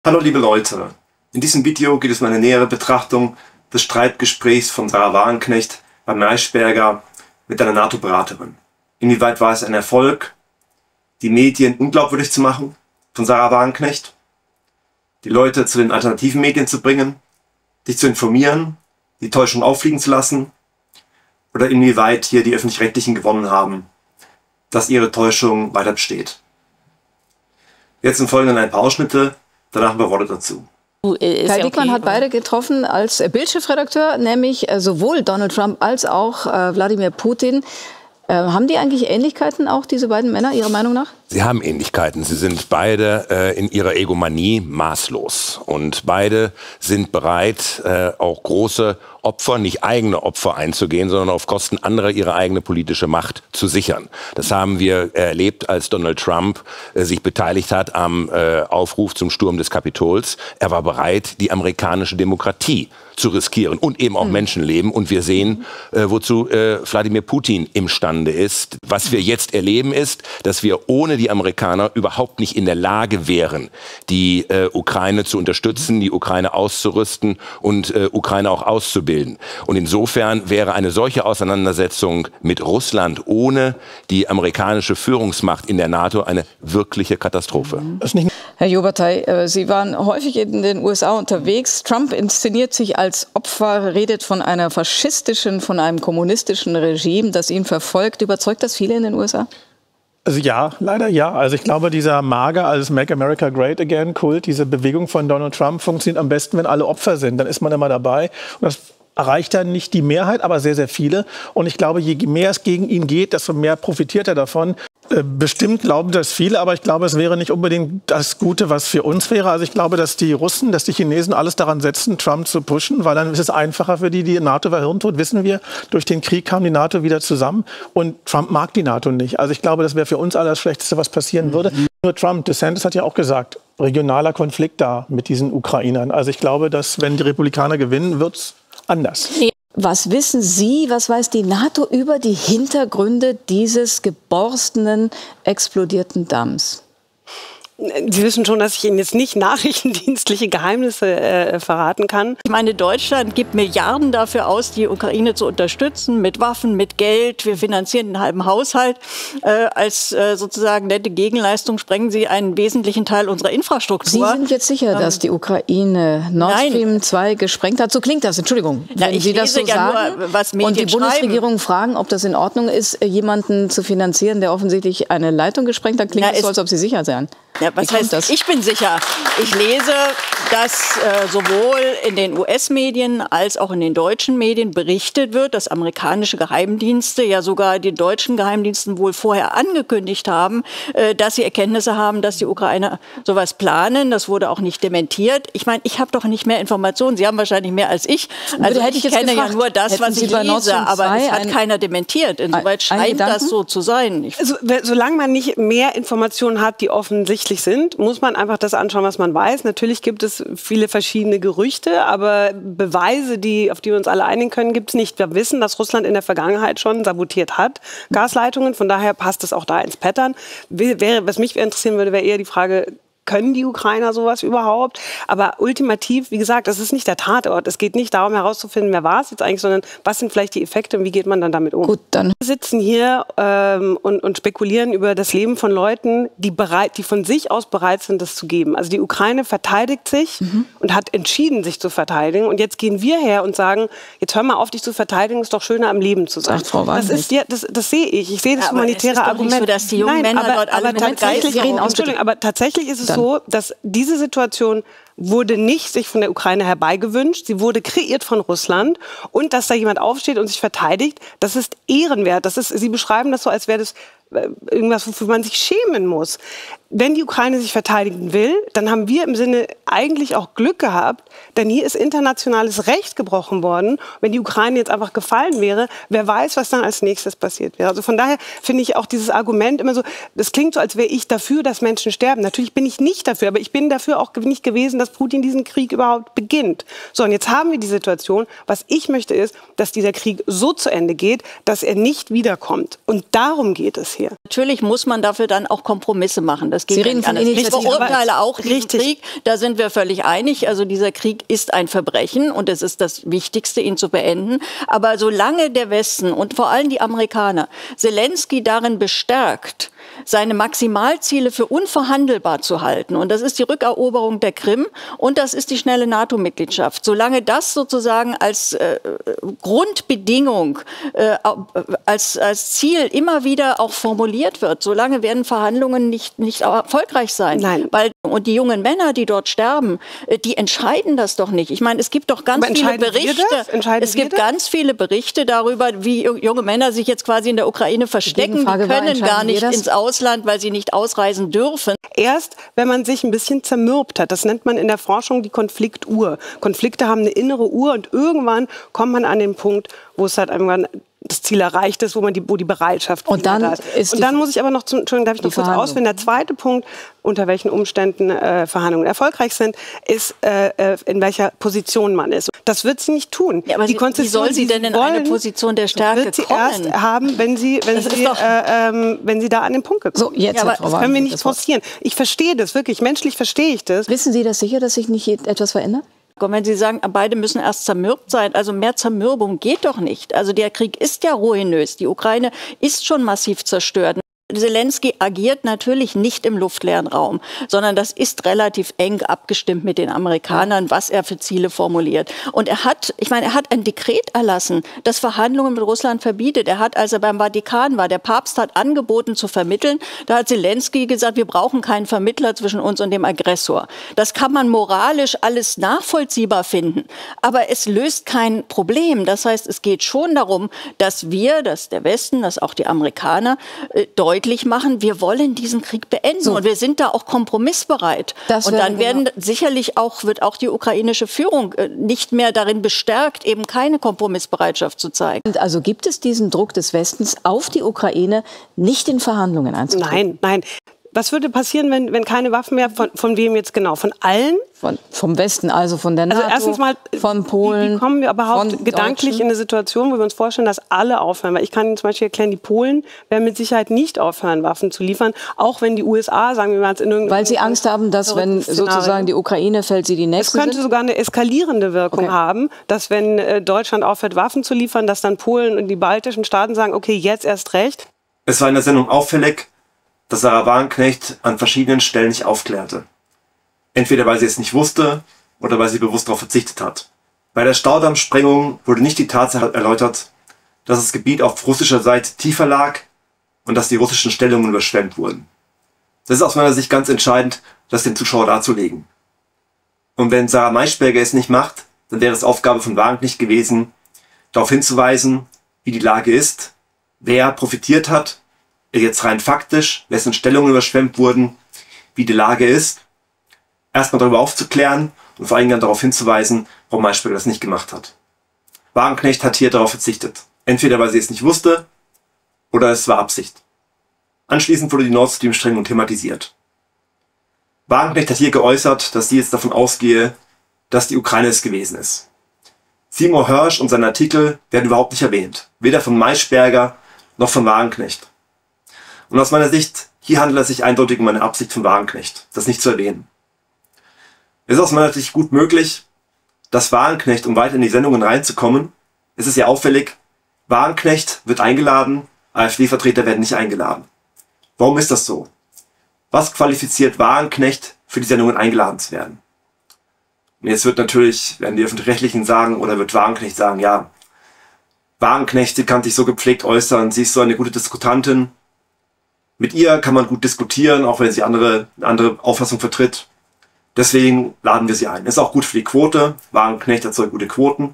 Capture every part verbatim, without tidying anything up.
Hallo liebe Leute, in diesem Video geht es um eine nähere Betrachtung des Streitgesprächs von Sarah Wagenknecht bei Maischberger mit einer NATO-Beraterin. Inwieweit war es ein Erfolg, die Medien unglaubwürdig zu machen von Sarah Wagenknecht, die Leute zu den alternativen Medien zu bringen, dich zu informieren, die Täuschung auffliegen zu lassen, oder inwieweit hier die Öffentlich-Rechtlichen gewonnen haben, dass ihre Täuschung weiter besteht. Jetzt im Folgenden ein paar Ausschnitte, danach ein paar Worte dazu. Kai ja Diekmann okay, hat beide getroffen als Bildchefredakteur, nämlich sowohl Donald Trump als auch äh, Wladimir Putin. Äh, haben die eigentlich Ähnlichkeiten, auch diese beiden Männer, Ihrer Meinung nach? Sie haben Ähnlichkeiten. Sie sind beide äh, in ihrer Egomanie maßlos. Und beide sind bereit, äh, auch große Opfer, nicht eigene Opfer einzugehen, sondern auf Kosten anderer ihre eigene politische Macht zu sichern. Das haben wir erlebt, als Donald Trump äh, sich beteiligt hat am äh, Aufruf zum Sturm des Kapitols. Er war bereit, die amerikanische Demokratie zu riskieren und eben auch mhm. Menschenleben. Und wir sehen, äh, wozu äh, Wladimir Putin imstande ist. Was wir jetzt erleben ist, dass wir ohne die Amerikaner überhaupt nicht in der Lage wären, die äh, Ukraine zu unterstützen, die Ukraine auszurüsten und äh, Ukraine auch auszubilden. Und insofern wäre eine solche Auseinandersetzung mit Russland ohne die amerikanische Führungsmacht in der NATO eine wirkliche Katastrophe. Herr Jobertey, Sie waren häufig in den U S A unterwegs. Trump inszeniert sich als Opfer, redet von einer faschistischen, von einem kommunistischen Regime, das ihn verfolgt. Überzeugt das viele in den U S A? Also ja, leider ja. Also ich glaube, dieser MAGA, also Make America Great Again Kult, diese Bewegung von Donald Trump funktioniert am besten, wenn alle Opfer sind. Dann ist man immer dabei. Und das erreicht dann nicht die Mehrheit, aber sehr, sehr viele. Und ich glaube, je mehr es gegen ihn geht, desto mehr profitiert er davon. Bestimmt glauben das viele, aber ich glaube, es wäre nicht unbedingt das Gute, was für uns wäre. Also ich glaube, dass die Russen, dass die Chinesen alles daran setzen, Trump zu pushen, weil dann ist es einfacher für die. Die NATO war hirntot, wissen wir. Durch den Krieg kam die NATO wieder zusammen und Trump mag die NATO nicht. Also ich glaube, das wäre für uns alles das Schlechteste, was passieren würde. Mhm. Nur Trump, DeSantis hat ja auch gesagt, regionaler Konflikt da mit diesen Ukrainern. Also ich glaube, dass wenn die Republikaner gewinnen, wird es anders. Was wissen Sie, was weiß die NATO über die Hintergründe dieses geborstenen, explodierten Damms? Sie wissen schon, dass ich Ihnen jetzt nicht nachrichtendienstliche Geheimnisse äh, verraten kann. Ich meine, Deutschland gibt Milliarden dafür aus, die Ukraine zu unterstützen, mit Waffen, mit Geld. Wir finanzieren den halben Haushalt. Äh, als äh, sozusagen nette Gegenleistung sprengen Sie einen wesentlichen Teil unserer Infrastruktur. Sie sind jetzt sicher, ähm, dass die Ukraine Nord Stream zwei gesprengt hat? So klingt das, Entschuldigung. Na, wenn ich Sie das so ja sagen nur, was Medien und die Bundesregierung schreiben. fragen, ob das in Ordnung ist, jemanden zu finanzieren, der offensichtlich eine Leitung gesprengt hat, klingt es so, als ob Sie sicher seien. Ja, was heißt das? Ich bin sicher. Ich lese, dass äh, sowohl in den U S-Medien als auch in den deutschen Medien berichtet wird, dass amerikanische Geheimdienste, ja sogar die deutschen Geheimdiensten wohl vorher angekündigt haben, äh, dass sie Erkenntnisse haben, dass die Ukrainer sowas planen. Das wurde auch nicht dementiert. Ich meine, ich habe doch nicht mehr Informationen. Sie haben wahrscheinlich mehr als ich. Also hätte ich, ich kenne gefragt, ja nur das, was ich lese, aber es hat keiner dementiert. Insoweit scheint das so zu sein. Ich also, solange man nicht mehr Informationen hat, die offensichtlich sind, muss man einfach das anschauen, was man weiß. Natürlich gibt es viele verschiedene Gerüchte, aber Beweise, die, auf die wir uns alle einigen können, gibt es nicht. Wir wissen, dass Russland in der Vergangenheit schon sabotiert hat, Gasleitungen. Von daher passt es auch da ins Pattern. Wäre, was mich interessieren würde, wäre eher die Frage, können die Ukrainer sowas überhaupt? Aber ultimativ, wie gesagt, das ist nicht der Tatort. Es geht nicht darum herauszufinden, wer war es jetzt eigentlich, sondern was sind vielleicht die Effekte und wie geht man dann damit um? Gut, dann. Wir sitzen hier ähm, und, und spekulieren über das Leben von Leuten, die, bereit, die von sich aus bereit sind, das zu geben. Also die Ukraine verteidigt sich mhm. und hat entschieden, sich zu verteidigen. Und jetzt gehen wir her und sagen, jetzt hör mal auf, dich zu verteidigen, ist doch schöner, am Leben zu sein. Sagt Frau das, ist, ja, das, das sehe ich. Ich sehe das ja, humanitäre Argument. So, dass die jungen Nein, Männer aber, dort alle aber, tatsächlich, Entschuldigung, aber tatsächlich ist es Dann. so, dass diese Situation wurde nicht sich von der Ukraine herbeigewünscht, sie wurde kreiert von Russland und dass da jemand aufsteht und sich verteidigt, das ist ehrenwert. Das ist, Sie beschreiben das so, als wäre das irgendwas, wofür man sich schämen muss. Wenn die Ukraine sich verteidigen will, dann haben wir im Sinne eigentlich auch Glück gehabt, denn hier ist internationales Recht gebrochen worden. Wenn die Ukraine jetzt einfach gefallen wäre, wer weiß, was dann als nächstes passiert wäre. Also von daher finde ich auch dieses Argument immer so, das klingt so, als wäre ich dafür, dass Menschen sterben. Natürlich bin ich nicht dafür, aber ich bin dafür auch nicht gewesen, dass Putin diesen Krieg überhaupt beginnt. So, und jetzt haben wir die Situation, was ich möchte ist, dass dieser Krieg so zu Ende geht, dass er nicht wiederkommt. Und darum geht es hier. hier. Natürlich muss man dafür dann auch Kompromisse machen. Das geht Sie reden von Initiative. Ich beurteile auch diesen Richtig. Krieg. Da sind wir völlig einig. Also dieser Krieg ist ein Verbrechen und es ist das Wichtigste, ihn zu beenden. Aber solange der Westen und vor allem die Amerikaner Zelensky darin bestärkt, seine Maximalziele für unverhandelbar zu halten. Und das ist die Rückeroberung der Krim und das ist die schnelle NATO-Mitgliedschaft. Solange das sozusagen als äh, Grundbedingung, äh, als, als Ziel immer wieder auch formuliert wird, solange werden Verhandlungen nicht, nicht erfolgreich sein. Nein. Weil, und die jungen Männer, die dort sterben, die entscheiden das doch nicht. Ich meine, es gibt doch ganz Aber viele entscheiden wir Berichte. das? Entscheiden Es gibt wir das? ganz viele Berichte darüber, wie junge Männer sich jetzt quasi in der Ukraine verstecken. Die Gegenfrage war, können gar entscheiden wir nicht das? ins Ausland, weil sie nicht ausreisen dürfen. Erst, wenn man sich ein bisschen zermürbt hat. Das nennt man in der Forschung die Konfliktuhr. Konflikte haben eine innere Uhr und irgendwann kommt man an den Punkt, wo es halt irgendwann das Ziel erreicht ist, wo man die, wo die Bereitschaft Und dann da ist. ist Und dann muss ich aber noch, zum, Entschuldigung, darf ich noch kurz ausführen? Der zweite Punkt, unter welchen Umständen äh, Verhandlungen erfolgreich sind, ist, äh, in welcher Position man ist. Das wird sie nicht tun. Ja, aber die sie, wie Konzession, soll sie denn in wollen, eine Position der Stärke wird sie kommen? erst haben, wenn sie, wenn Das ist sie, doch- äh, ähm, wenn sie da an den Punkt gekommen So, jetzt, Ja, aber Frau Das können wir Wagenknecht, nicht das Wort. forcieren. Ich verstehe das wirklich. Menschlich verstehe ich das. Wissen Sie das sicher, dass sich nicht etwas verändert? Und wenn Sie sagen, beide müssen erst zermürbt sein, also mehr Zermürbung geht doch nicht. Also der Krieg ist ja ruinös. Die Ukraine ist schon massiv zerstört. Zelensky agiert natürlich nicht im luftleeren Raum, sondern das ist relativ eng abgestimmt mit den Amerikanern, was er für Ziele formuliert. Und er hat, ich meine, er hat ein Dekret erlassen, das Verhandlungen mit Russland verbietet. Er hat, als er beim Vatikan war, der Papst hat angeboten zu vermitteln. Da hat Zelensky gesagt, wir brauchen keinen Vermittler zwischen uns und dem Aggressor. Das kann man moralisch alles nachvollziehbar finden, aber es löst kein Problem. Das heißt, es geht schon darum, dass wir, dass der Westen, dass auch die Amerikaner äh, deutlich machen, wir wollen diesen Krieg beenden So. und wir sind da auch kompromissbereit. Das und wäre dann werden sicherlich auch, wird auch die ukrainische Führung äh, nicht mehr darin bestärkt, eben keine Kompromissbereitschaft zu zeigen. Und also gibt es diesen Druck des Westens auf die Ukraine, nicht in Verhandlungen einzutreten? Nein, nein. Was würde passieren, wenn, wenn keine Waffen mehr, von, von wem jetzt genau? Von allen? Von, vom Westen, also von der NATO, Also erstens mal, von Polen. Wie, wie kommen wir überhaupt von gedanklich Deutschen? in eine Situation, wo wir uns vorstellen, dass alle aufhören? Weil ich kann Ihnen zum Beispiel erklären, die Polen werden mit Sicherheit nicht aufhören, Waffen zu liefern, auch wenn die U S A, sagen wir mal, in irgendeinem Weil sie Angst haben, dass wenn sozusagen die Ukraine fällt, sie die Es nächste könnte sind? sogar eine eskalierende Wirkung Okay. haben, dass wenn äh, Deutschland aufhört, Waffen zu liefern, dass dann Polen und die baltischen Staaten sagen, okay, jetzt erst recht. Es war in der Sendung auffällig, dass Sarah Wagenknecht an verschiedenen Stellen nicht aufklärte. Entweder weil sie es nicht wusste oder weil sie bewusst darauf verzichtet hat. Bei der Staudammsprengung wurde nicht die Tatsache erläutert, dass das Gebiet auf russischer Seite tiefer lag und dass die russischen Stellungen überschwemmt wurden. Das ist aus meiner Sicht ganz entscheidend, das dem Zuschauer darzulegen. Und wenn Sarah Maischberger es nicht macht, dann wäre es Aufgabe von Wagenknecht gewesen, darauf hinzuweisen, wie die Lage ist, wer profitiert hat, jetzt rein faktisch, wessen Stellungen überschwemmt wurden, wie die Lage ist, erstmal darüber aufzuklären und vor allem dann darauf hinzuweisen, warum Maischberger das nicht gemacht hat. Wagenknecht hat hier darauf verzichtet. Entweder weil sie es nicht wusste oder es war Absicht. Anschließend wurde die Nord Stream Strengung thematisiert. Wagenknecht hat hier geäußert, dass sie jetzt davon ausgehe, dass die Ukraine es gewesen ist. Seymour Hersh und sein Artikel werden überhaupt nicht erwähnt. Weder von Maischberger noch von Wagenknecht. Und aus meiner Sicht, hier handelt es sich eindeutig um eine Absicht von Wagenknecht, das nicht zu erwähnen. Es ist aus meiner Sicht gut möglich, dass Wagenknecht, um weiter in die Sendungen reinzukommen, es ist ja auffällig, Wagenknecht wird eingeladen, AfD-Vertreter werden nicht eingeladen. Warum ist das so? Was qualifiziert Wagenknecht für die Sendungen eingeladen zu werden? Und jetzt wird natürlich, werden die Öffentlich-Rechtlichen sagen, oder wird Wagenknecht sagen, ja, Wagenknecht, sie kann sich so gepflegt äußern, sie ist so eine gute Diskutantin. Mit ihr kann man gut diskutieren, auch wenn sie andere, eine andere Auffassung vertritt. Deswegen laden wir sie ein. Ist auch gut für die Quote. Wagenknecht erzeugt gute Quoten.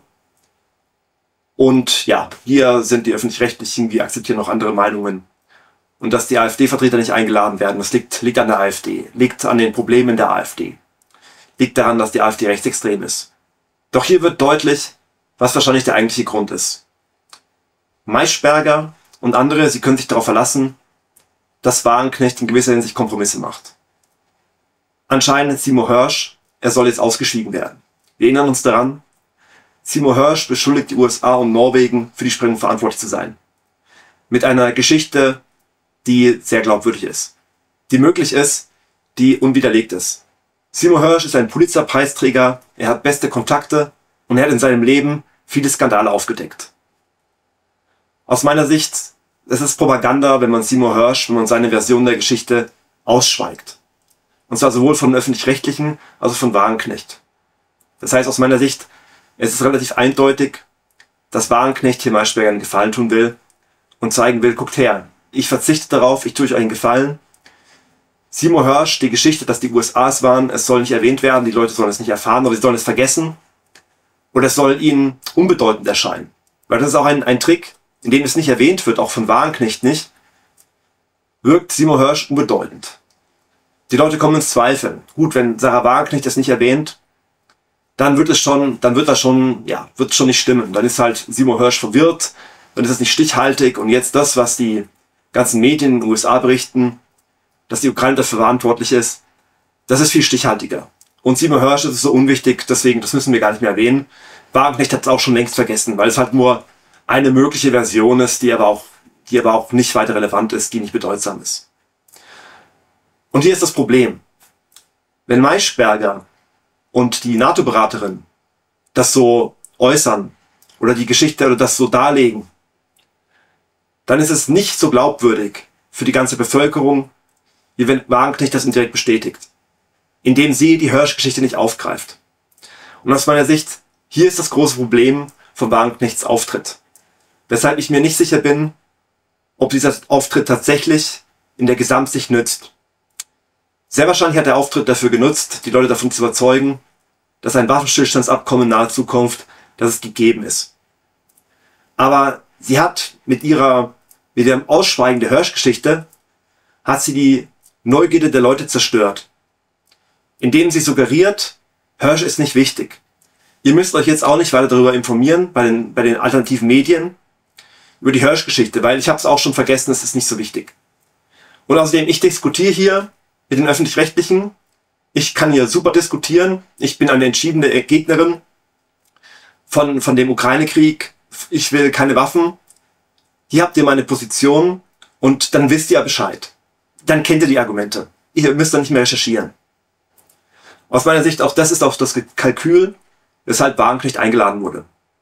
Und ja, hier sind die Öffentlich-Rechtlichen, wir akzeptieren noch andere Meinungen. Und dass die AfD-Vertreter nicht eingeladen werden, das liegt, liegt an der AfD. Liegt an den Problemen der AfD. Liegt daran, dass die AfD rechtsextrem ist. Doch hier wird deutlich, was wahrscheinlich der eigentliche Grund ist. Maischberger und andere, sie können sich darauf verlassen, dass Wagenknecht in gewisser Hinsicht Kompromisse macht. Anscheinend ist Seymour Hersh, er soll jetzt ausgeschieden werden. Wir erinnern uns daran, Seymour Hersh beschuldigt die U S A und Norwegen für die Sprengung verantwortlich zu sein. Mit einer Geschichte, die sehr glaubwürdig ist, die möglich ist, die unwiderlegt ist. Seymour Hersh ist ein Pulitzer-Preisträger, er hat beste Kontakte und er hat in seinem Leben viele Skandale aufgedeckt. Aus meiner Sicht, es ist Propaganda, wenn man Seymour Hersh, wenn man seine Version der Geschichte ausschweigt. Und zwar sowohl von Öffentlich-Rechtlichen als auch von Wagenknecht. Das heißt, aus meiner Sicht, es ist relativ eindeutig, dass Wagenknecht hier Maischberger einen Gefallen tun will und zeigen will, guckt her, ich verzichte darauf, ich tue euch einen Gefallen. Seymour Hersh, die Geschichte, dass die U S A es waren, es soll nicht erwähnt werden, die Leute sollen es nicht erfahren oder sie sollen es vergessen. Oder es soll ihnen unbedeutend erscheinen. Weil das ist auch ein, ein Trick, in dem es nicht erwähnt wird, auch von Wagenknecht nicht, wirkt Seymour Hersh unbedeutend. Die Leute kommen ins Zweifeln. Gut, wenn Sarah Wagenknecht das nicht erwähnt, dann wird es schon, dann wird das schon, ja, wird schon nicht stimmen. Dann ist halt Seymour Hersh verwirrt, dann ist es nicht stichhaltig und jetzt das, was die ganzen Medien in den U S A berichten, dass die Ukraine dafür verantwortlich ist, das ist viel stichhaltiger. Und Seymour Hersh ist so unwichtig, deswegen, das müssen wir gar nicht mehr erwähnen. Wagenknecht hat es auch schon längst vergessen, weil es halt nur eine mögliche Version ist, die aber auch, die aber auch nicht weiter relevant ist, die nicht bedeutsam ist. Und hier ist das Problem. Wenn Maischberger und die NATO-Beraterin das so äußern oder die Geschichte oder das so darlegen, dann ist es nicht so glaubwürdig für die ganze Bevölkerung, wie wenn Wagenknecht das indirekt bestätigt, indem sie die Hersh-Geschichte nicht aufgreift. Und aus meiner Sicht, hier ist das große Problem von Wagenknechts Auftritt. Weshalb ich mir nicht sicher bin, ob dieser Auftritt tatsächlich in der Gesamtsicht nützt. Sehr wahrscheinlich hat der Auftritt dafür genutzt, die Leute davon zu überzeugen, dass ein Waffenstillstandsabkommen in naher Zukunft, dass es gegeben ist. Aber sie hat mit ihrer, mit ihrem Ausschweigen der Hersh-Geschichte, hat sie die Neugierde der Leute zerstört. Indem sie suggeriert, Hersh ist nicht wichtig. Ihr müsst euch jetzt auch nicht weiter darüber informieren, bei den, bei den alternativen Medien, über die Hersh-Geschichte, weil ich habe es auch schon vergessen, es ist nicht so wichtig. Und außerdem, ich diskutiere hier mit den Öffentlich-Rechtlichen, ich kann hier super diskutieren, ich bin eine entschiedene Gegnerin von, von dem Ukraine-Krieg, ich will keine Waffen, hier habt ihr meine Position und dann wisst ihr Bescheid. Dann kennt ihr die Argumente. Ihr müsst dann nicht mehr recherchieren. Aus meiner Sicht, auch das ist auch das Kalkül, weshalb Wagenknecht eingeladen wurde.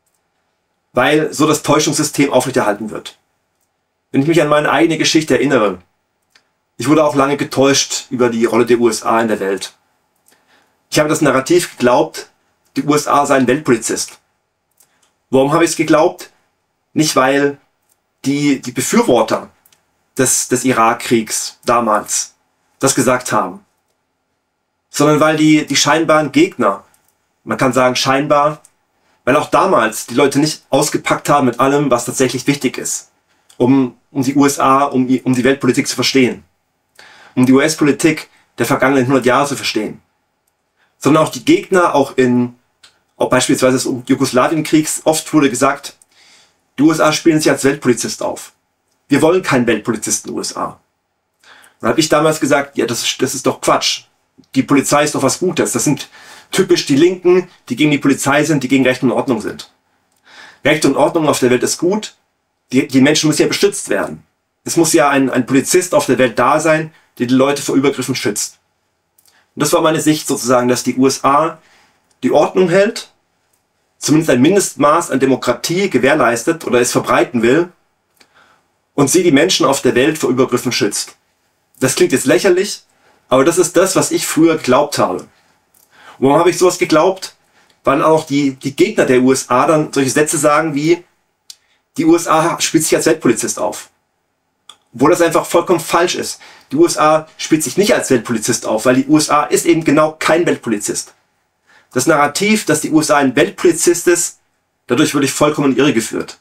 Weil so das Täuschungssystem aufrechterhalten wird. Wenn ich mich an meine eigene Geschichte erinnere, ich wurde auch lange getäuscht über die Rolle der U S A in der Welt. Ich habe das Narrativ geglaubt, die U S A sei ein Weltpolizist. Warum habe ich es geglaubt? Nicht, weil die, die Befürworter des, des Irakkriegs damals das gesagt haben, sondern weil die, die scheinbaren Gegner, man kann sagen scheinbar, weil auch damals die Leute nicht ausgepackt haben mit allem, was tatsächlich wichtig ist, um, um die U S A, um die, um die Weltpolitik zu verstehen, um die U S-Politik der vergangenen hundert Jahre zu verstehen, sondern auch die Gegner, auch in, auch beispielsweise des Jugoslawienkriegs, oft wurde gesagt, die U S A spielen sich als Weltpolizist auf. Wir wollen keinen Weltpolizisten in den U S A. Dann habe ich damals gesagt, ja, das ist, das ist doch Quatsch. Die Polizei ist doch was Gutes. Das sind typisch die Linken, die gegen die Polizei sind, die gegen Recht und Ordnung sind. Recht und Ordnung auf der Welt ist gut. Die, die Menschen müssen ja beschützt werden. Es muss ja ein, ein Polizist auf der Welt da sein, der die Leute vor Übergriffen schützt. Und das war meine Sicht sozusagen, dass die U S A die Ordnung hält, zumindest ein Mindestmaß an Demokratie gewährleistet oder es verbreiten will und sie die Menschen auf der Welt vor Übergriffen schützt. Das klingt jetzt lächerlich, aber das ist das, was ich früher geglaubt habe. Und warum habe ich sowas geglaubt? Weil auch die, die Gegner der U S A dann solche Sätze sagen wie, die U S A spielt sich als Weltpolizist auf. Obwohl das einfach vollkommen falsch ist. Die U S A spielt sich nicht als Weltpolizist auf, weil die U S A ist eben genau kein Weltpolizist. Das Narrativ, dass die U S A ein Weltpolizist ist, dadurch wurde ich vollkommen irregeführt.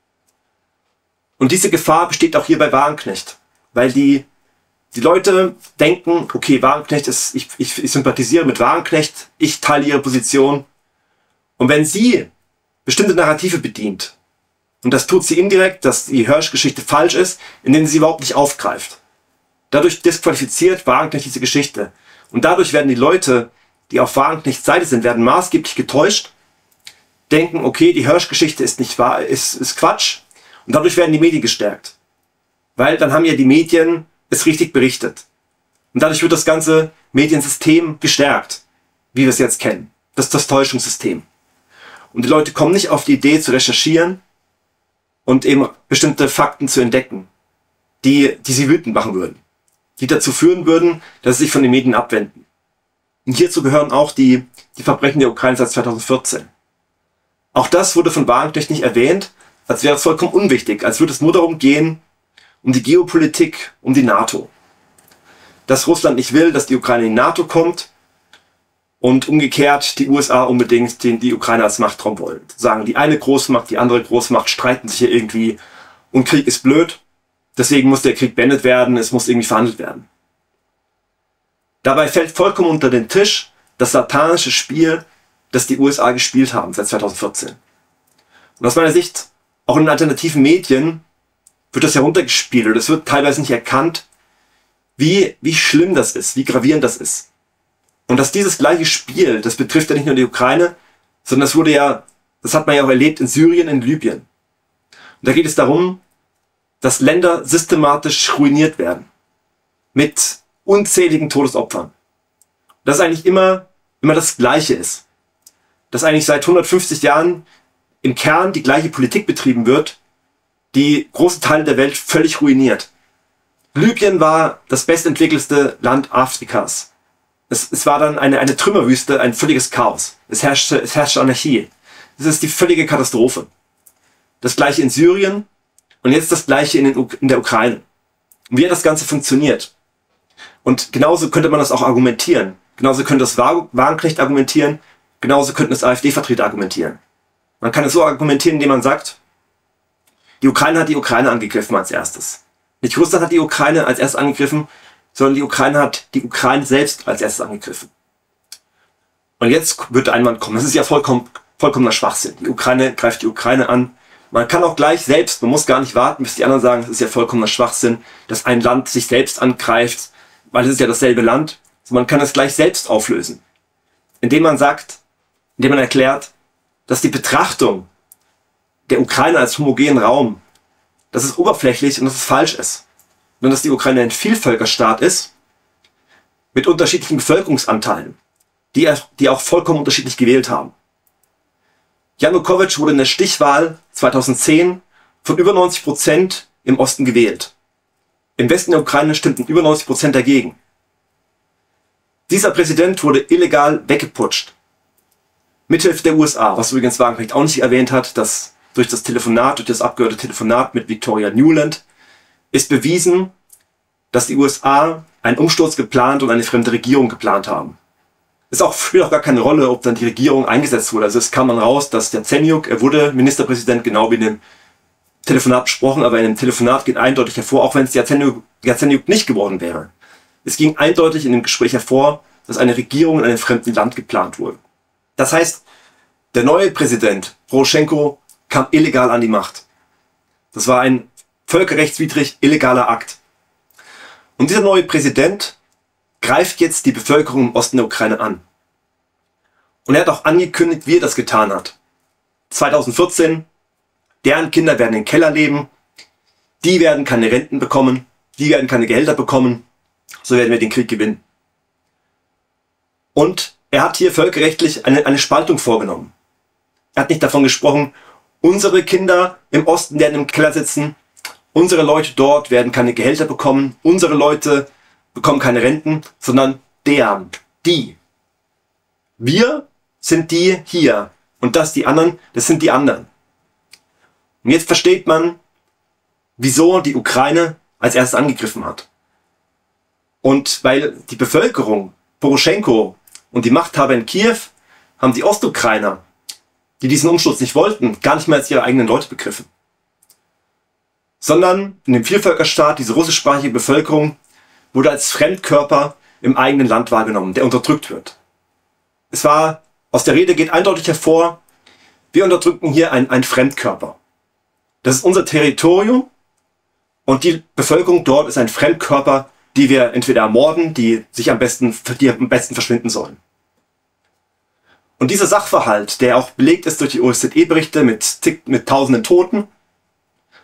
Und diese Gefahr besteht auch hier bei Wagenknecht, weil die, die Leute denken, okay, Wagenknecht ist, ich, ich, ich sympathisiere mit Wagenknecht, ich teile ihre Position. Und wenn sie bestimmte Narrative bedient, und das tut sie indirekt, dass die Hersh-Geschichte falsch ist, indem sie überhaupt nicht aufgreift. Dadurch disqualifiziert Wagenknecht diese Geschichte. Und dadurch werden die Leute, die auf Wagenknechts Seite sind, werden maßgeblich getäuscht, denken, okay, die Hersh-Geschichte ist nicht wahr, ist, ist Quatsch. Und dadurch werden die Medien gestärkt. Weil dann haben ja die Medien es richtig berichtet. Und dadurch wird das ganze Mediensystem gestärkt, wie wir es jetzt kennen. Das ist das Täuschungssystem. Und die Leute kommen nicht auf die Idee zu recherchieren und eben bestimmte Fakten zu entdecken, die, die sie wütend machen würden. Die dazu führen würden, dass sie sich von den Medien abwenden. Und hierzu gehören auch die, die Verbrechen der Ukraine seit zweitausendvierzehn. Auch das wurde von Wagenknecht nicht erwähnt, als wäre es vollkommen unwichtig, als würde es nur darum gehen, um die Geopolitik, um die NATO. Dass Russland nicht will, dass die Ukraine in die NATO kommt und umgekehrt die U S A unbedingt den, die Ukraine als Machtraum wollen. Sagen, die eine Großmacht, die andere Großmacht streiten sich hier irgendwie und Krieg ist blöd, deswegen muss der Krieg beendet werden, es muss irgendwie verhandelt werden. Dabei fällt vollkommen unter den Tisch das satanische Spiel, das die U S A gespielt haben seit zweitausendvierzehn. Und aus meiner Sicht, auch in den alternativen Medien, wird das heruntergespielt oder es wird teilweise nicht erkannt, wie, wie schlimm das ist, wie gravierend das ist. Und dass dieses gleiche Spiel, das betrifft ja nicht nur die Ukraine, sondern das wurde ja, das hat man ja auch erlebt in Syrien, in Libyen. Und da geht es darum, dass Länder systematisch ruiniert werden. Mit unzähligen Todesopfern. Dass eigentlich immer, immer das Gleiche ist. Dass eigentlich seit hundertfünfzig Jahren im Kern die gleiche Politik betrieben wird, die große Teile der Welt völlig ruiniert. Libyen war das bestentwickelste Land Afrikas. Es, es war dann eine, eine Trümmerwüste, ein völliges Chaos. Es herrschte, es herrschte Anarchie. Es ist die völlige Katastrophe. Das gleiche in Syrien und jetzt das gleiche in, den, in der Ukraine. Und wie hat das Ganze funktioniert? Und genauso könnte man das auch argumentieren. Genauso könnte das Wagenknecht argumentieren. Genauso könnten es AfD-Vertreter argumentieren. Man kann es so argumentieren, indem man sagt, die Ukraine hat die Ukraine angegriffen als erstes. Nicht Russland hat die Ukraine als erstes angegriffen, sondern die Ukraine hat die Ukraine selbst als erstes angegriffen. Und jetzt wird der Einwand kommen. Das ist ja vollkommen, vollkommener Schwachsinn. Die Ukraine greift die Ukraine an. Man kann auch gleich selbst, man muss gar nicht warten, bis die anderen sagen, das ist ja vollkommener Schwachsinn, dass ein Land sich selbst angreift, weil es ist ja dasselbe Land. Also man kann es gleich selbst auflösen. Indem man sagt, indem man erklärt, dass die Betrachtung der Ukraine als homogenen Raum, dass es oberflächlich und dass es falsch ist. Und dass die Ukraine ein Vielvölkerstaat ist, mit unterschiedlichen Bevölkerungsanteilen, die, die auch vollkommen unterschiedlich gewählt haben. Janukowitsch wurde in der Stichwahl zweitausendzehn von über neunzig Prozent im Osten gewählt. Im Westen der Ukraine stimmten über neunzig Prozent dagegen. Dieser Präsident wurde illegal weggeputscht. Mithilfe der U S A, was übrigens Wagenknecht auch nicht erwähnt hat, dass durch das Telefonat, durch das abgehörte Telefonat mit Victoria Nuland, ist bewiesen, dass die U S A einen Umsturz geplant und eine fremde Regierung geplant haben. Es auch, spielt auch gar keine Rolle, ob dann die Regierung eingesetzt wurde. Also es kam dann raus, dass der Jazenjuk, er wurde Ministerpräsident, genau wie in dem Telefonat besprochen, aber in dem Telefonat geht eindeutig hervor, auch wenn es Jazenjuk, Jazenjuk nicht geworden wäre. Es ging eindeutig in dem Gespräch hervor, dass eine Regierung in einem fremden Land geplant wurde. Das heißt, der neue Präsident, Poroschenko, kam illegal an die Macht. Das war ein völkerrechtswidrig illegaler Akt. Und dieser neue Präsident greift jetzt die Bevölkerung im Osten der Ukraine an. Und er hat auch angekündigt, wie er das getan hat. zweitausendvierzehn, deren Kinder werden im Keller leben, die werden keine Renten bekommen, die werden keine Gehälter bekommen, so werden wir den Krieg gewinnen. Und er hat hier völkerrechtlich eine, eine Spaltung vorgenommen. Er hat nicht davon gesprochen, unsere Kinder im Osten werden im Keller sitzen, unsere Leute dort werden keine Gehälter bekommen, unsere Leute bekommen keine Renten, sondern deren, die. Wir sind die hier und das die anderen, das sind die anderen. Und jetzt versteht man, wieso die Ukraine als erstes angegriffen hat. Und weil die Bevölkerung, Poroschenko und die Machthaber in Kiew haben die Ostukrainer, die diesen Umsturz nicht wollten, gar nicht mehr als ihre eigenen Leute begriffen. Sondern in dem Vielvölkerstaat, diese russischsprachige Bevölkerung, wurde als Fremdkörper im eigenen Land wahrgenommen, der unterdrückt wird. Es war, aus der Rede geht eindeutig hervor, wir unterdrücken hier einen, einen Fremdkörper. Das ist unser Territorium und die Bevölkerung dort ist ein Fremdkörper, die wir entweder ermorden, die sich am besten, die am besten verschwinden sollen. Und dieser Sachverhalt, der auch belegt ist durch die O S Z E-Berichte mit, mit tausenden Toten,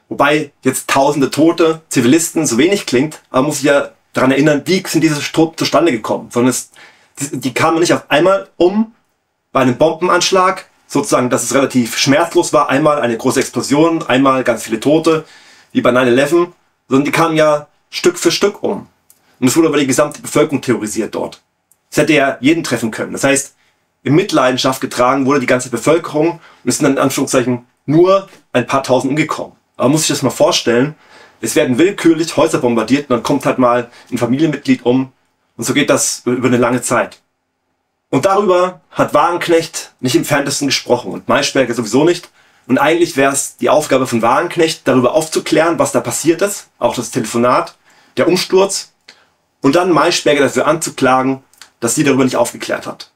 Wobei jetzt tausende Tote, Zivilisten so wenig klingt, aber man muss sich ja daran erinnern, wie sind diese Toten zustande gekommen. Sondern es, die, die kamen nicht auf einmal um bei einem Bombenanschlag, sozusagen, dass es relativ schmerzlos war. Einmal eine große Explosion, einmal ganz viele Tote, wie bei nine eleven. Sondern die kamen ja Stück für Stück um. Und es wurde über die gesamte Bevölkerung terrorisiert dort. Es hätte ja jeden treffen können. Das heißt, in Mitleidenschaft getragen wurde die ganze Bevölkerung und es sind dann in Anführungszeichen nur ein paar Tausend umgekommen. Aber man muss sich das mal vorstellen, es werden willkürlich Häuser bombardiert und dann kommt halt mal ein Familienmitglied um und so geht das über eine lange Zeit. Und darüber hat Wagenknecht nicht im Entferntesten gesprochen und Maischberger sowieso nicht. Und eigentlich wäre es die Aufgabe von Wagenknecht, darüber aufzuklären, was da passiert ist, auch das Telefonat, der Umsturz, und dann Maischberger dafür anzuklagen, dass sie darüber nicht aufgeklärt hat.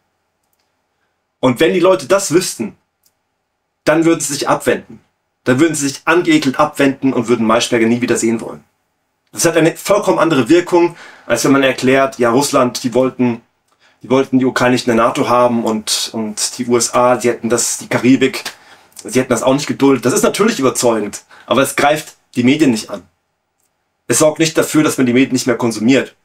Und wenn die Leute das wüssten, dann würden sie sich abwenden. Dann würden sie sich angeekelt abwenden und würden Maischberger nie wieder sehen wollen. Das hat eine vollkommen andere Wirkung, als wenn man erklärt, ja, Russland, die wollten, die wollten die Ukraine nicht in der NATO haben und, und die U S A, sie hätten das, die Karibik, sie hätten das auch nicht geduldet. Das ist natürlich überzeugend, aber es greift die Medien nicht an. Es sorgt nicht dafür, dass man die Medien nicht mehr konsumiert.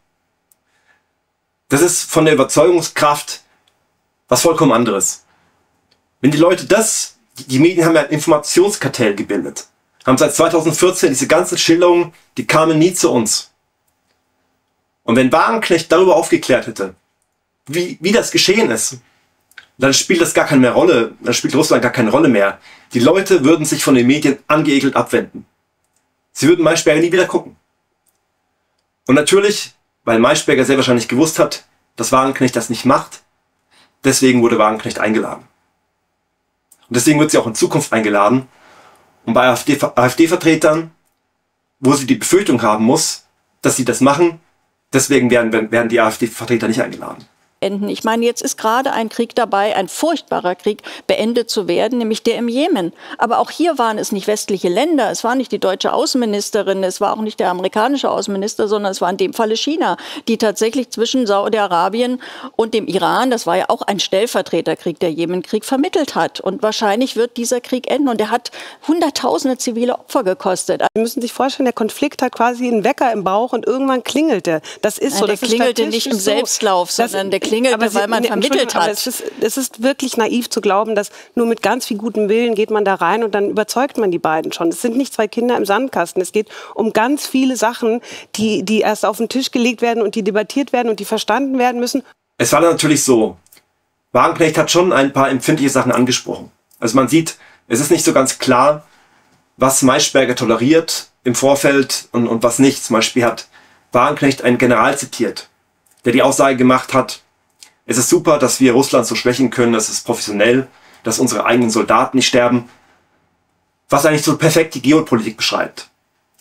Das ist von der Überzeugungskraft was vollkommen anderes. Wenn die Leute das, die Medien haben ja ein Informationskartell gebildet, haben seit zweitausendvierzehn diese ganzen Schilderungen, die kamen nie zu uns. Und wenn Wagenknecht darüber aufgeklärt hätte, wie, wie das geschehen ist, dann spielt das gar keine mehr Rolle, dann spielt Russland gar keine Rolle mehr. Die Leute würden sich von den Medien angeekelt abwenden. Sie würden Maischberger nie wieder gucken. Und natürlich, weil Maischberger sehr wahrscheinlich gewusst hat, dass Wagenknecht das nicht macht, deswegen wurde Wagenknecht eingeladen. Und deswegen wird sie auch in Zukunft eingeladen. Und bei AfD-Vertretern, wo sie die Befürchtung haben muss, dass sie das machen, deswegen werden, werden die AfD-Vertreter nicht eingeladen. Ich meine, jetzt ist gerade ein Krieg dabei, ein furchtbarer Krieg, beendet zu werden, nämlich der im Jemen. Aber auch hier waren es nicht westliche Länder, es war nicht die deutsche Außenministerin, es war auch nicht der amerikanische Außenminister, sondern es war in dem Falle China, die tatsächlich zwischen Saudi-Arabien und dem Iran, das war ja auch ein Stellvertreterkrieg, der Jemenkrieg, vermittelt hat. Und wahrscheinlich wird dieser Krieg enden und der hat hunderttausende zivile Opfer gekostet. Sie müssen sich vorstellen, der Konflikt hat quasi einen Wecker im Bauch und irgendwann klingelte. Das ist Nein, so. der Das klingelte ist nicht im so. Selbstlauf, sondern der klingelte, aber Sie, weil man ne, vermittelt hat. Es ist, es ist wirklich naiv zu glauben, dass nur mit ganz viel gutem Willen geht man da rein und dann überzeugt man die beiden schon. Es sind nicht zwei Kinder im Sandkasten. Es geht um ganz viele Sachen, die, die erst auf den Tisch gelegt werden und die debattiert werden und die verstanden werden müssen. Es war natürlich so, Wagenknecht hat schon ein paar empfindliche Sachen angesprochen. Also man sieht, es ist nicht so ganz klar, was Maischberger toleriert im Vorfeld und, und was nicht. Zum Beispiel hat Wagenknecht einen General zitiert, der die Aussage gemacht hat, es ist super, dass wir Russland so schwächen können, das ist professionell, dass unsere eigenen Soldaten nicht sterben, was eigentlich so perfekt die Geopolitik beschreibt.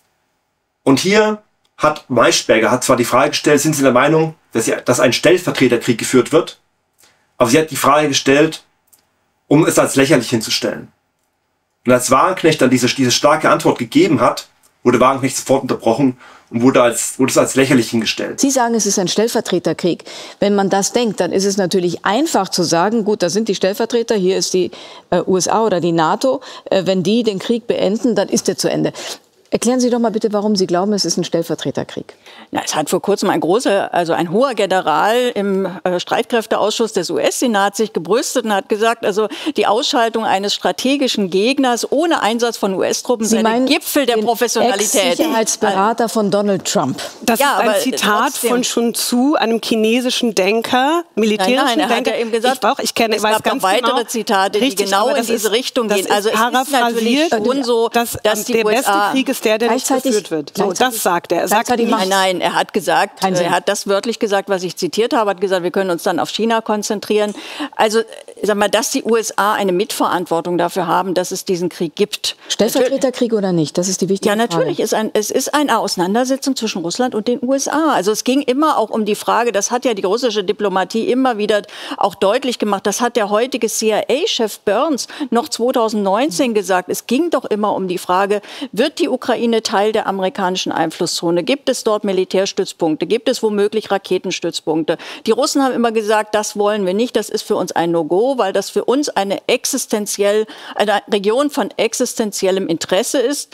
Und hier hat Maischberger hat zwar die Frage gestellt, sind Sie der Meinung, dass, sie, dass ein Stellvertreterkrieg geführt wird, aber sie hat die Frage gestellt, um es als lächerlich hinzustellen. Und als Wagenknecht dann diese, diese starke Antwort gegeben hat, wurde Wagenknecht sofort unterbrochen und wurde, als, wurde es als lächerlich hingestellt. Sie sagen, es ist ein Stellvertreterkrieg. Wenn man das denkt, dann ist es natürlich einfach zu sagen, gut, da sind die Stellvertreter, hier ist die äh, U S A oder die NATO. Äh, wenn die den Krieg beenden, dann ist er zu Ende. Erklären Sie doch mal bitte, warum Sie glauben, es ist ein Stellvertreterkrieg. Na, es hat vor kurzem ein großer, also ein hoher General im äh, Streitkräfteausschuss des U S-Senats sich gebrüstet und hat gesagt, also die Ausschaltung eines strategischen Gegners ohne Einsatz von U S-Truppen ist ein Gipfel der Professionalität. Ex-Sicherheitsberater von Donald Trump. Das ja, ist ein Zitat von Sun Tzu, einem chinesischen Denker, militärischen nein, nein, er Denker. Hat ja eben gesagt, ich, auch, ich kenne, es weiß gab ganz noch weitere genau, Zitate, richtig, die genau in diese ist, Richtung gehen. Also ist es ist natürlich schon so, dass, dass die der U S A beste Krieg ist der, der nicht geführt wird. So, das sagt er. Er sagt nicht, nein, nein, er hat gesagt, er hat das wörtlich gesagt, was ich zitiert habe, hat gesagt, wir können uns dann auf China konzentrieren. Also, sag mal, dass die U S A eine Mitverantwortung dafür haben, dass es diesen Krieg gibt. Stellvertreterkrieg oder nicht? Das ist die wichtige Frage. Ja, natürlich. Ist ein, es ist eine Auseinandersetzung zwischen Russland und den U S A. Also es ging immer auch um die Frage, das hat ja die russische Diplomatie immer wieder auch deutlich gemacht, das hat der heutige C I A-Chef Burns noch zweitausendneunzehn gesagt. Es ging doch immer um die Frage, wird die Ukraine Teil der amerikanischen Einflusszone? Gibt es dort Militärstützpunkte? Gibt es womöglich Raketenstützpunkte? Die Russen haben immer gesagt, das wollen wir nicht, das ist für uns ein No-Go, weil das für uns eine existenziell, eine Region von existenziellem Interesse ist.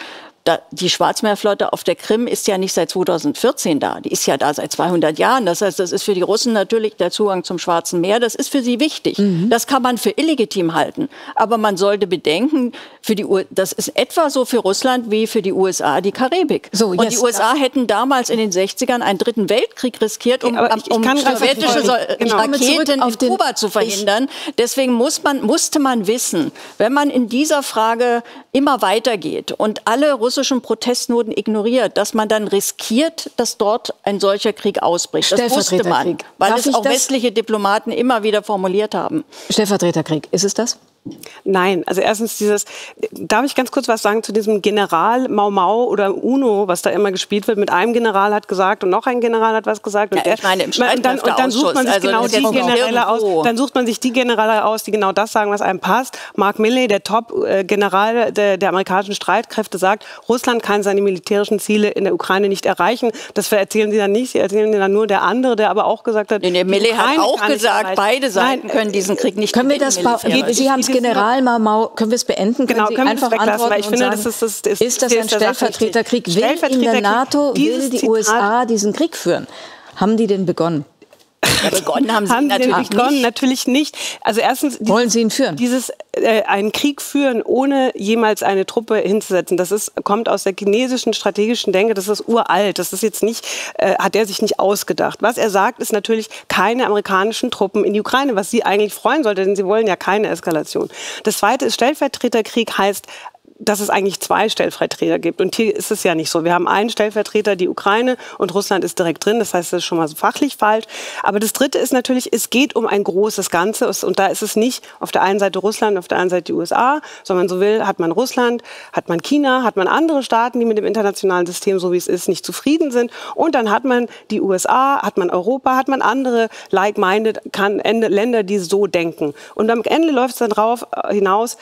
da, die Schwarzmeerflotte auf der Krim ist ja nicht seit zweitausendvierzehn da. Die ist ja da seit zweihundert Jahren. Das heißt, das ist für die Russen natürlich der Zugang zum Schwarzen Meer. Das ist für sie wichtig. Mhm. Das kann man für illegitim halten. Aber man sollte bedenken, für die U das ist etwa so für Russland wie für die U S A die Karibik. So, und die U S A hätten damals in den sechzigern einen dritten Weltkrieg riskiert, um, ich, ich um sowjetische so genau. Raketen in Kuba zu verhindern. Deswegen muss man, musste man wissen, wenn man in dieser Frage immer weitergeht und alle russischen Protestnoten ignoriert, dass man dann riskiert, dass dort ein solcher Krieg ausbricht. Das wusste man, weil Darf es auch westliche Diplomaten immer wieder formuliert haben. Stellvertreterkrieg, ist es das? Nein, also erstens dieses, darf ich ganz kurz was sagen zu diesem General Mau Mau oder Uno, was da immer gespielt wird, mit einem General hat gesagt und noch ein General hat was gesagt. Und, ja, der, ich meine, im und, dann, und dann sucht man sich also genau die Generäle aus, dann sucht man sich die Generäle aus, die genau das sagen, was einem passt. Mark Milley, der Top-General der, der amerikanischen Streitkräfte, sagt, Russland kann seine militärischen Ziele in der Ukraine nicht erreichen. Das erzählen sie dann nicht, sie erzählen dann nur der andere, der aber auch gesagt hat, nee, nee, Milley hat auch gesagt, beide Seiten Nein, können diesen Krieg nicht können wir das Sie haben es General Mau Mau, können wir es beenden? Können genau, Sie können einfach weglassen, antworten ich finde, und sagen, das ist, das ist, ist das ein Stellvertreterkrieg? Will in der NATO, will die U S A diesen Krieg führen? Haben die den begonnen? Ja, begonnen haben sie haben natürlich nicht. Begonnen, natürlich nicht. Also erstens, wollen Sie ihn führen? Dieses äh, einen Krieg führen, ohne jemals eine Truppe hinzusetzen, das ist, kommt aus der chinesischen strategischen Denke, das ist uralt. Das ist jetzt nicht, äh, hat er sich nicht ausgedacht. Was er sagt, ist natürlich keine amerikanischen Truppen in die Ukraine, was sie eigentlich freuen sollte, denn sie wollen ja keine Eskalation. Das Zweite ist, Stellvertreterkrieg heißt, dass es eigentlich zwei Stellvertreter gibt. Und hier ist es ja nicht so. Wir haben einen Stellvertreter, die Ukraine, und Russland ist direkt drin. Das heißt, das ist schon mal so fachlich falsch. Aber das Dritte ist natürlich, es geht um ein großes Ganze. Und da ist es nicht auf der einen Seite Russland, auf der anderen Seite die U S A, sondern so will, hat man Russland, hat man China, hat man andere Staaten, die mit dem internationalen System, so wie es ist, nicht zufrieden sind. Und dann hat man die U S A, hat man Europa, hat man andere like-minded Länder, die so denken. Und am Ende läuft es dann darauf hinaus,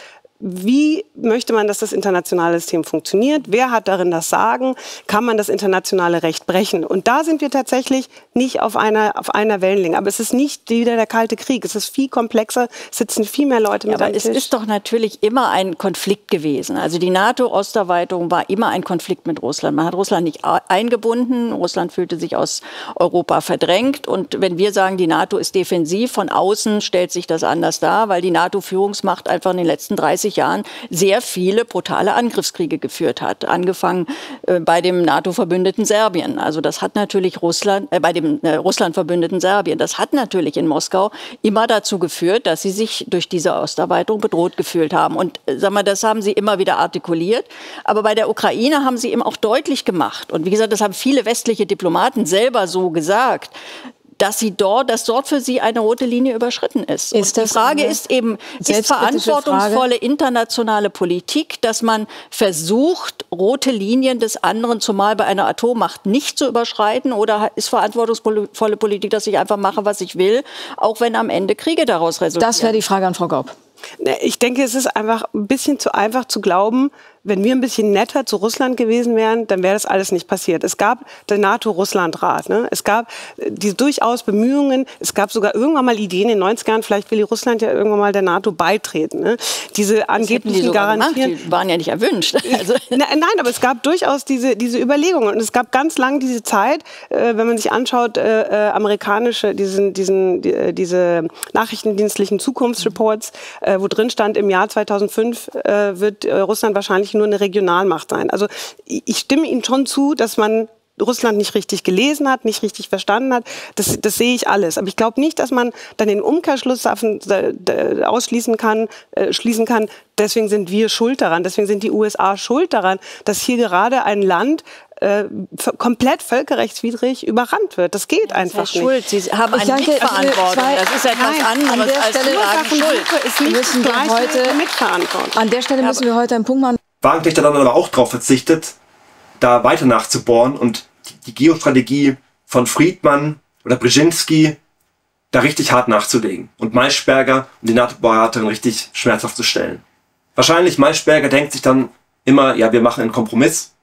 wie möchte man, dass das internationale System funktioniert? Wer hat darin das Sagen? Kann man das internationale Recht brechen? Und da sind wir tatsächlich nicht auf einer, auf einer Wellenlänge. Aber es ist nicht wieder der Kalte Krieg. Es ist viel komplexer, es sitzen viel mehr Leute mit ja, am Tisch. Aber es ist doch natürlich immer ein Konflikt gewesen. Also die NATO-Osterweiterung war immer ein Konflikt mit Russland. Man hat Russland nicht eingebunden. Russland fühlte sich aus Europa verdrängt. Und wenn wir sagen, die NATO ist defensiv, von außen stellt sich das anders dar, weil die NATO-Führungsmacht einfach in den letzten dreißig Jahren sehr viele brutale Angriffskriege geführt hat. Angefangen äh, bei dem NATO-Verbündeten Serbien. Also das hat natürlich Russland, äh, bei dem äh, Russland-Verbündeten Serbien, das hat natürlich in Moskau immer dazu geführt, dass sie sich durch diese Osterweiterung bedroht gefühlt haben. Und äh, sag mal, das haben sie immer wieder artikuliert. Aber bei der Ukraine haben sie eben auch deutlich gemacht. Und wie gesagt, das haben viele westliche Diplomaten selber so gesagt, dass sie dort, dass dort für sie eine rote Linie überschritten ist. ist und die Frage ist eben, ist verantwortungsvolle internationale Politik, dass man versucht, rote Linien des anderen, zumal bei einer Atommacht, nicht zu überschreiten, oder ist verantwortungsvolle Politik, dass ich einfach mache, was ich will, auch wenn am Ende Kriege daraus resultieren? Das wäre die Frage an Frau Gaub. Ich denke, es ist einfach ein bisschen zu einfach zu glauben, wenn wir ein bisschen netter zu Russland gewesen wären, dann wäre das alles nicht passiert. Es gab den NATO-Russland-Rat. Ne? Es gab die durchaus Bemühungen. Es gab sogar irgendwann mal Ideen in den neunzigern, vielleicht will Russland ja irgendwann mal der NATO beitreten. Ne? Diese angeblichen die Garantien. Die waren ja nicht erwünscht. Also. Nein, aber es gab durchaus diese, diese Überlegungen. Und es gab ganz lang diese Zeit, äh, wenn man sich anschaut, äh, amerikanische, diesen, diesen, die, diese nachrichtendienstlichen Zukunftsreports, äh, wo drin stand, im Jahr zweitausendfünf äh, wird äh, Russland wahrscheinlich nur eine Regionalmacht sein. Also ich stimme Ihnen schon zu, dass man Russland nicht richtig gelesen hat, nicht richtig verstanden hat. Das, das sehe ich alles. Aber ich glaube nicht, dass man dann den Umkehrschluss ausschließen kann, äh, schließen kann, deswegen sind wir schuld daran, deswegen sind die U S A schuld daran, dass hier gerade ein Land äh, komplett völkerrechtswidrig überrannt wird. Das geht das einfach ist Schuld. Sie haben eine denke, Mitverantwortung. Das ist etwas Nein, anderes an der als Stelle zu sagen, Schuld. Ist nicht müssen wir heute, Mitverantwortung. an der Stelle müssen wir heute einen Punkt machen. Wagenknecht hat dann aber auch darauf verzichtet, da weiter nachzubohren und die Geostrategie von Friedmann oder Brzezinski da richtig hart nachzulegen und Maischberger und die NATO-Beraterin richtig schmerzhaft zu stellen. Wahrscheinlich Maischberger denkt sich dann immer, ja, wir machen einen Kompromiss.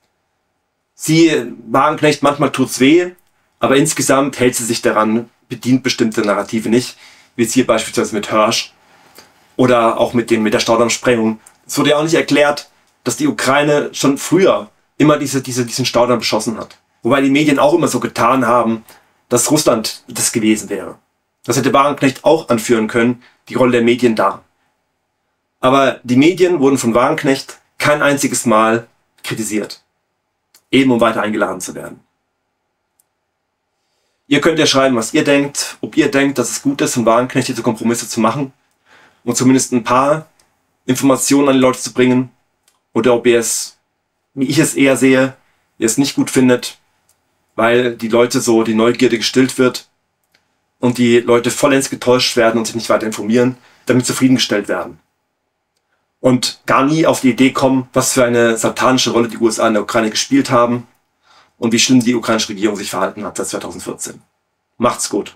Sie, Wagenknecht, manchmal tut's weh, aber insgesamt hält sie sich daran, bedient bestimmte Narrative nicht, wie es hier beispielsweise mit Hirsch oder auch mit, dem, mit der Staudammsprengung. Es wurde ja auch nicht erklärt, dass die Ukraine schon früher immer diese, diese, diesen Staudamm beschossen hat. Wobei die Medien auch immer so getan haben, dass Russland das gewesen wäre. Das hätte Wagenknecht auch anführen können, die Rolle der Medien da. Aber die Medien wurden von Wagenknecht kein einziges Mal kritisiert. Eben um weiter eingeladen zu werden. Ihr könnt ja schreiben, was ihr denkt, ob ihr denkt, dass es gut ist, von Wagenknecht diese Kompromisse zu machen und zumindest ein paar Informationen an die Leute zu bringen, oder ob ihr es, wie ich es eher sehe, ihr es nicht gut findet, weil die Leute so, die Neugierde gestillt wird und die Leute vollends getäuscht werden und sich nicht weiter informieren, damit zufriedengestellt werden. Und gar nie auf die Idee kommen, was für eine satanische Rolle die U S A in der Ukraine gespielt haben und wie schlimm die ukrainische Regierung sich verhalten hat seit zweitausendvierzehn. Macht's gut.